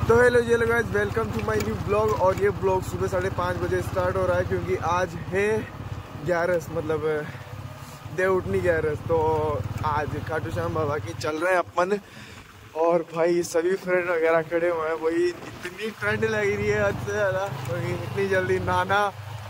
तो hello ji guys, welcome to my new blog. और ये ब्लॉग सुबह 5:30 बजे स्टार्ट हो रहा है क्योंकि आज है 11, मतलब देव उठनी 11। तो आज खाटू श्याम बाबा की चल रहे हैं अपन। और भाई सभी फ्रेंड वगैरह खड़े हुए हैं। वही इतनी ठंड लग रही है हद से ज़्यादा, वही इतनी जल्दी नहाना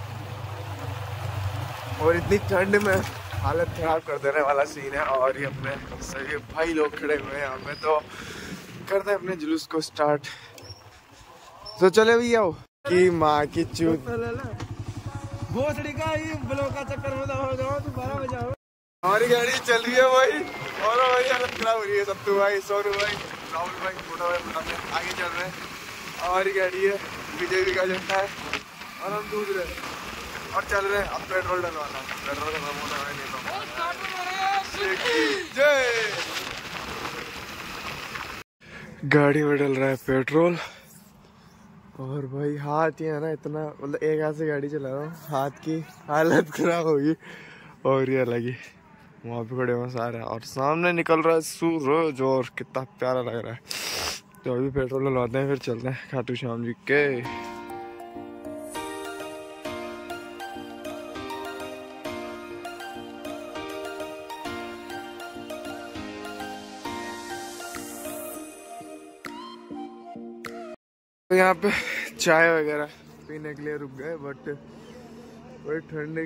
और इतनी ठंड में हालत खराब कर देने वाला सीन है। और ये अपने सभी भाई लोग खड़े हुए हैं यहाँ पे, तो करते हैं अपने जुलूस को स्टार्ट। तो चले भैया की माँ की चूत भोसड़ी का ही ब्लॉक का चक्कर में हो जाओ तो 12 बजे आओ। हमारी गाड़ी चल रही है भाई, और भाई हालत खराब हो रही है। सत्तू भाई, सोनू भाई, राहुल भाई, छोटा भाई आगे चल रहे हैं। हमारी गाड़ी है, बीजेपी का झंडा है और हम दूसरे और चल रहे हैं। अब पेट्रोल डलवाना, पेट्रोल खत्म होना है नहीं तो जय। गाड़ी में डल रहा है पेट्रोल। और भाई हाथ ही है ना इतना, मतलब एक हाथ से गाड़ी चला रहा हूँ, हाथ की हालत खराब होगी। और ये लगी वहाँ पे खड़े हुए सारे, और सामने निकल रहा है सूरज और कितना प्यारा लग रहा है। तो अभी पेट्रोल डलवाते हैं, फिर चलते हैं खाटू श्याम जी के। तो यहाँ पे चाय वगैरह पीने के लिए रुक गए, बट वही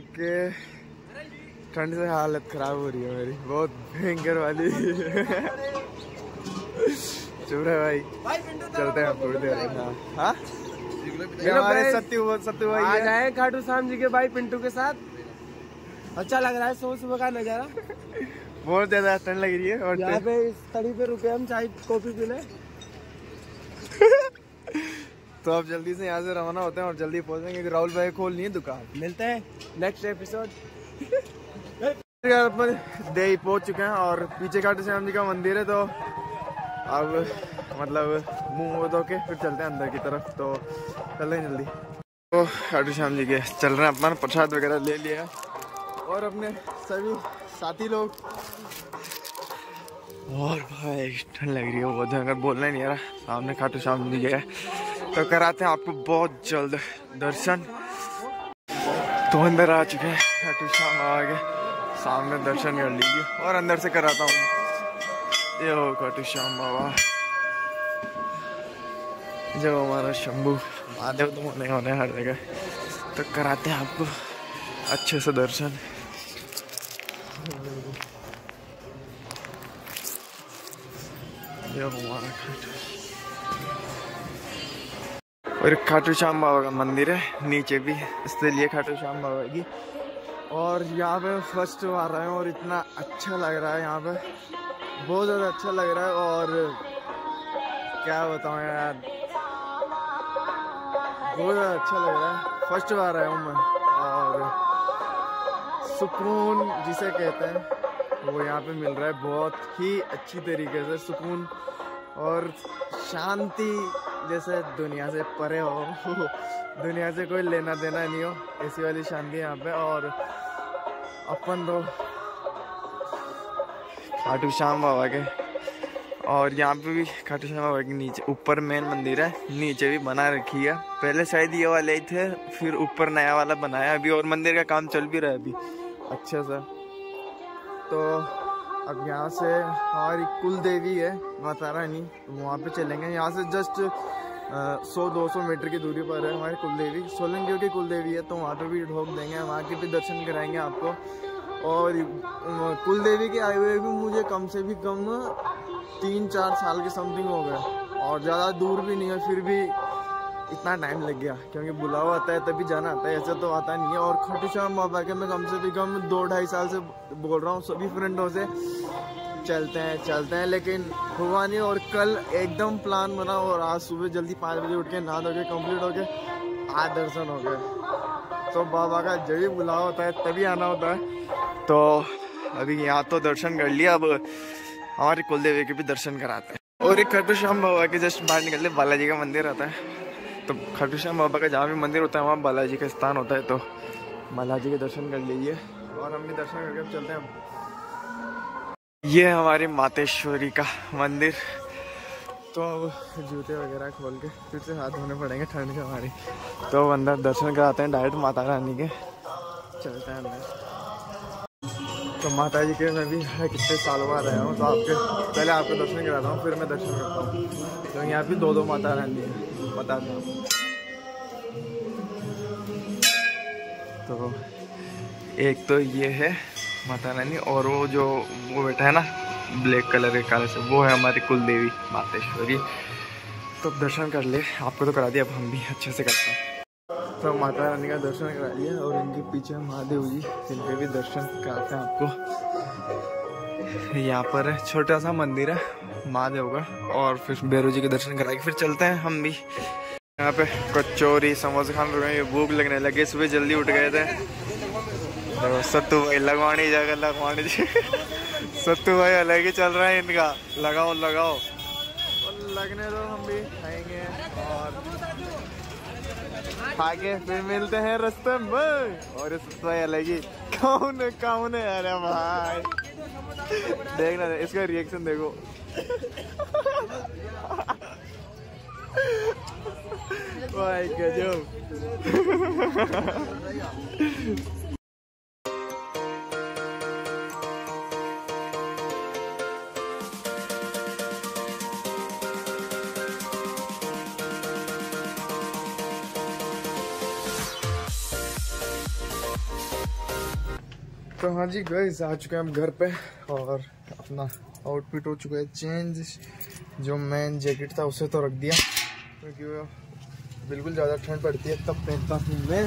ठंड से हालत खराब हो रही है मेरी, बहुत भयंकर वाली। चुप रहे भाई, चलते हैं थोड़ी देर। हाँ हमारे सत्तू भाई आ जाए खाटू श्याम जी के भाई पिंटू के साथ। अच्छा लग रहा है सुबह सुबह का नजारा, बहुत ज्यादा ठंड लग रही है। और यहाँ पे इस तड़ी पे रुके हम चाय कॉफी पीने। तो अब जल्दी से यहाँ से रवाना होते हैं और जल्दी पहुंचेंगे क्योंकि राहुल भाई खोल नहीं है दुकान। मिलते हैं नेक्स्ट एपिसोड। अपन देही पहुंच चुके हैं और पीछे खाटू श्याम जी का मंदिर है। तो अब मतलब मुंह धो के फिर चलते हैं अंदर की तरफ। तो चलते हैं जल्दी। तो खाटू श्याम जी के चल रहे हैं, अपना प्रसाद वगैरह ले लिया और अपने सभी साथी लोग। और भाई ठंड लग रही है बहुत, अगर बोलना ही नहीं आ रहा। सामने खाटू श्याम जी है, तो कराते हैं आपको बहुत जल्द दर्शन। तो अंदर आ चुके हैं खाटू श्याम बाबा के, सामने दर्शन कर लीजिए और अंदर से कराता हूँ। ये हो खाटू श्याम बाबा, जो हमारा शंभू महादेव तो होने हर जगह। तो कराते हैं आपको अच्छे से दर्शन। ये हमारा और खाटू श्याम बाबा का मंदिर है नीचे भी, इसलिए खाटू श्याम बाबा की। और यहाँ पे फर्स्ट आ रहा है और इतना अच्छा लग रहा है यहाँ पे, बहुत ज़्यादा अच्छा लग रहा है। और क्या बताऊँ यार, बहुत ज़्यादा अच्छा लग रहा है। फर्स्ट बार आया हूँ मैं, और सुकून जिसे कहते हैं वो यहाँ पे मिल रहा है बहुत ही अच्छी तरीके से। सुकून और शांति, जैसे दुनिया से परे हो, दुनिया से कोई लेना देना नहीं हो, ऐसी वाली शांति यहाँ पे। और अपन तो खाटू श्याम बाबा के, और यहाँ पे भी खाटू श्याम बाबा के नीचे ऊपर मेन मंदिर है, नीचे भी बना रखी है। पहले शायद ये वाले ही थे, फिर ऊपर नया वाला बनाया अभी, और मंदिर का काम चल भी रहा है अभी अच्छे से। तो अब यहाँ से हमारी कुल देवी है माता रानी, वहाँ पे चलेंगे। यहाँ से जस्ट 100-200 मीटर की दूरी पर है हमारी कुल देवी, सोलंकियों की कुल देवी है। तो वहाँ पे भी ढोक देंगे, वहाँ के भी दर्शन कराएंगे आपको। और कुल देवी के आए हुए भी मुझे कम से भी कम 3-4 साल के समथिंग हो गए, और ज़्यादा दूर भी नहीं है, फिर भी इतना टाइम लग गया क्योंकि बुलावा आता है तभी जाना आता है, ऐसा तो आता नहीं है। और खाटू श्याम बाबा के मैं कम से भी कम 2-2.5 साल से बोल रहा हूँ सभी फ्रेंडों से, चलते हैं लेकिन हुआ नहीं। और कल एकदम प्लान बना और आज सुबह जल्दी 5 बजे उठ के नहा धो के कम्प्लीट हो गए, आज दर्शन हो गए। तो बाबा का जब भी बुलावा होता है तभी आना होता है। तो अभी यहाँ तो दर्शन कर लिया, अब हमारे कुलदेवी के भी दर्शन कराते हैं। और एक खाटू श्याम बाबा के जस्ट बाहर निकलते बालाजी का मंदिर आता है। तो खाटू श्याम बाबा का जहाँ भी मंदिर होता है वहाँ बालाजी का स्थान होता है, तो बालाजी के दर्शन कर लीजिए। और हम भी दर्शन करके अब चलते हैं। ये हमारी मातेश्वरी का मंदिर, तो अब जूते वगैरह खोल के फिर से हाथ धोने पड़ेंगे ठंड के हमारी। तो अब अंदर दर्शन कराते हैं डायरेक्ट माता रानी के, चलते हैं अंदर। तो माता जी के मैं भी कितने सालों बाद आया हूँ, तो पहले आपको दर्शन कराता हूँ, फिर मैं दर्शन करता हूँ। तो यहाँ भी दो माता रानी है, बताता हूँ। तो एक तो ये है माता रानी, और वो बैठा है ना ब्लैक कलर के काले से, वो है हमारी कुल देवी मातेश्वरी। तो दर्शन कर ले, आपको तो करा दिया, अब हम भी अच्छे से करते हैं। तो माता रानी का दर्शन करा लिया, और इनके पीछे महादेव जी, इनके भी दर्शन कराते हैं आपको। यहाँ पर छोटा सा मंदिर है महादेव का, और फिर भैरव जी के दर्शन करा के फिर चलते हैं हम भी। यहाँ पे कचौरी समोसा खाने लगे, भूख लगने लगे, सुबह जल्दी उठ गए थे। तो सत्तू भाई लगवानी जगह लगवानी सत्तू भाई अलग ही चल रहा है इनका, लगाओ लगाओ, और लगने दो, हम भी खाएंगे और आगे फिर मिलते हैं रास्ते में। और सत्तू भाई अलग ही, कौन है अरे भाई, देखना इसका रिएक्शन देखो। भाई गजब। तो हाँ जी गाइस, आ चुके हैं हम घर पे, और अपना आउटफिट हो चुका है चेंज। जो मेन जैकेट था उसे तो रख दिया, क्योंकि वो बिल्कुल ज़्यादा ठंड पड़ती है तब पहनता हूँ मैं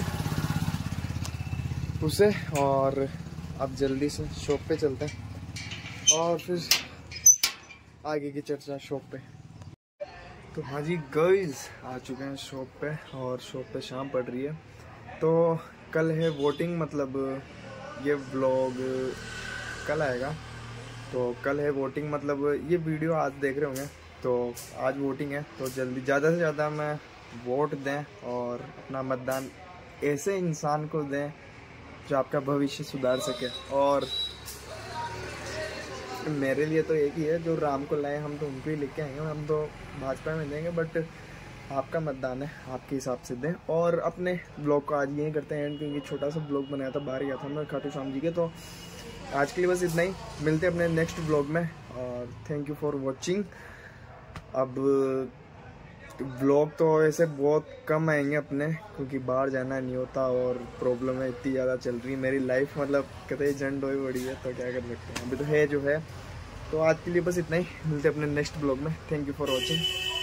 उसे। और अब जल्दी से शॉप पे चलते हैं, और फिर आगे की चर्चा शॉप पे। तो हाँ जी गाइस, आ चुके हैं शॉप पे, और शॉप पे शाम पड़ रही है। तो कल है वोटिंग, मतलब ये व्लॉग कल आएगा। तो कल है वोटिंग, मतलब ये वीडियो आज देख रहे होंगे, तो आज वोटिंग है। तो जल्दी ज़्यादा से ज़्यादा मैं वोट दें, और अपना मतदान ऐसे इंसान को दें जो आपका भविष्य सुधार सके। और मेरे लिए तो एक ही है, जो राम को लाए हम तो उनको ही लेके आएंगे, हम तो भाजपा में देंगे। बट आपका मतदान है, आपके हिसाब से दें। और अपने ब्लॉग को आज यही करते हैं, क्योंकि छोटा सा ब्लॉग बनाया था, बाहर गया था मैं खाटू श्याम जी के। तो आज के लिए बस इतना ही, मिलते हैं अपने नेक्स्ट ब्लॉग में, और थैंक यू फॉर वॉचिंग। अब ब्लॉग तो ऐसे बहुत कम आएंगे अपने, क्योंकि बाहर जाना नहीं होता, और प्रॉब्लम है इतनी ज़्यादा चल रही है मेरी लाइफ, मतलब कहते हैं झंड हो बड़ी है, तो क्या कर सकते हैं, अभी तो है जो है। तो आज के लिए बस इतना ही, मिलते हैं अपने नेक्स्ट ब्लॉग में। Thank you for watching.